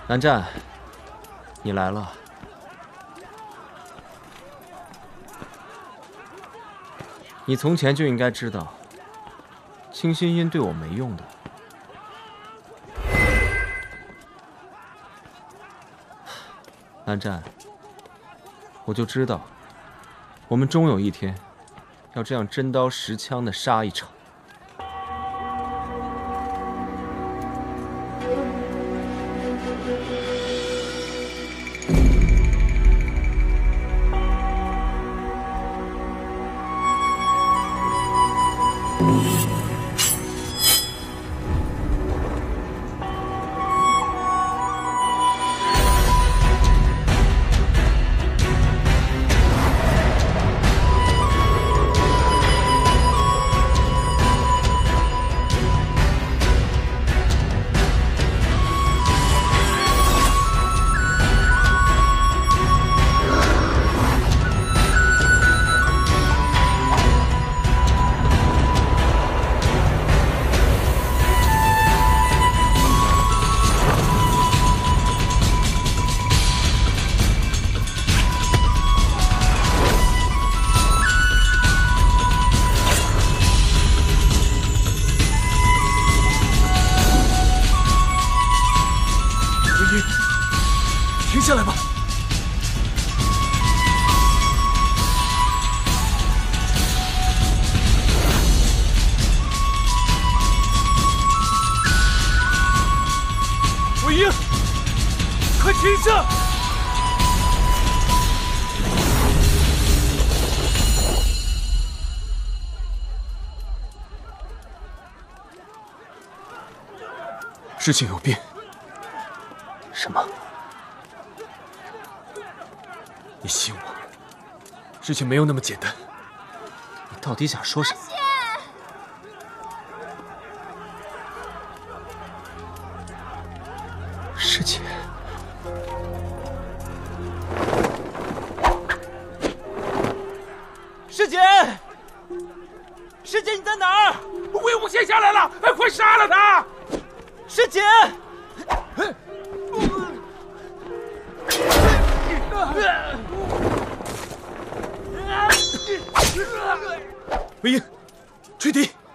南战，你来了。你从前就应该知道，清心音对我没用的。南战，我就知道，我们终有一天，要这样真刀实枪的杀一场。 停下来吧！魏婴，快停下！事情有变。 什么？ 你信我，事情没有那么简单。 你到底想说什么？师姐，师姐，师姐你在哪儿？ 魏无羡下来了，快杀了他！ 师姐。 魏婴，吹笛。